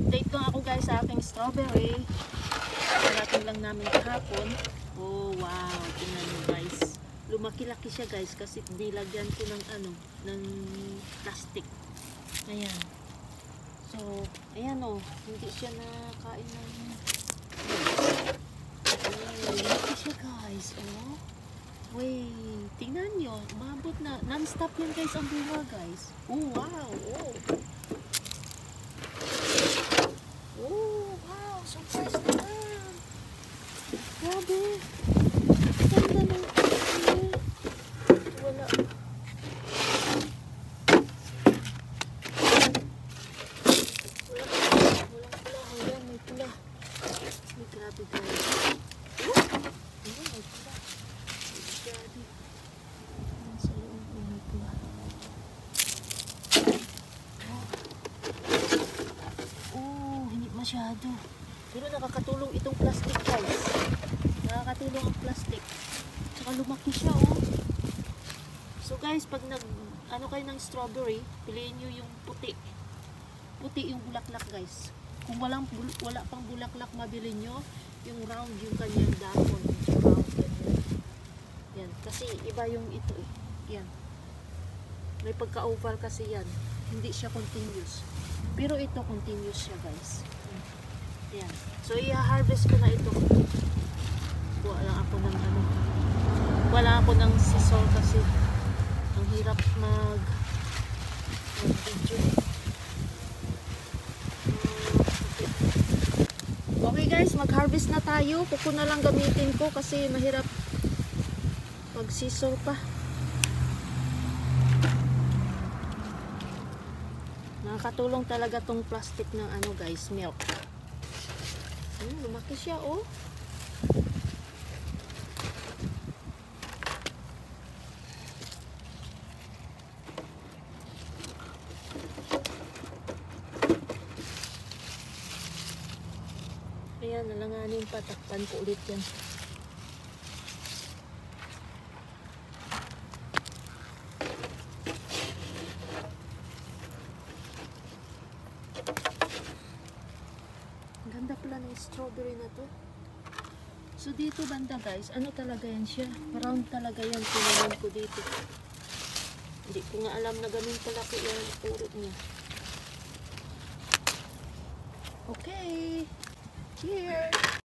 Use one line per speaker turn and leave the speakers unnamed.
Update lang ako guys sa aking strawberry. Natin lang namin kahapon. Oh wow, tingnan nyo guys. Lumaki-laki siya guys kasi nilagyan ko ng ng plastic. Ayan. So, ayan oh, hindi siya nakain ng lumaki siya guys. Oh. Wait, tingnan nyo. Umabot na. Non-stop yan guys ang bunga guys. Oh wow. Oh wow, surprise naman. Grabe. Ganda ng wala. Walang pula. Hanggang may pula. Ay, grabe guys. Ayun, may pula. Grabe. Ayan sa loob may pula. Oh, hindi masyado. Pero nakakatulong itong plastic guys. Nakakatulong ang plastic. Tsaka lumaki siya oh. So guys, pag kayo ng strawberry, piliin nyo yung puti. Puti yung bulaklak guys. Kung wala pang bulaklak, mabili nyo yung round yung kanyang dahon. Round ganyan. Yan. Kasi iba yung ito eh. Yan. May pagka-oval kasi yan. Hindi siya continuous. Pero ito continuous siya guys. Yan. So i-harvest ko na ito. Kuha lang ako ng wala ako ng scissor kasi ang hirap mag-video. Okay guys, mag-harvest na tayo. Kuko na lang gamitin ko kasi mahirap mag-scissor pa. Nakakatulong talaga tong plastic ng guys, milk. Lumaki siya oh. Ayan, nalanganin pa. Takpan ko ulit yan. Ganda pala ng strawberry na to. So dito banda guys, talaga yan siya. Round talaga yan. Tinanan ko dito. Hindi ko nga alam na ganun palaki yung puro niya. Okay. Cheers!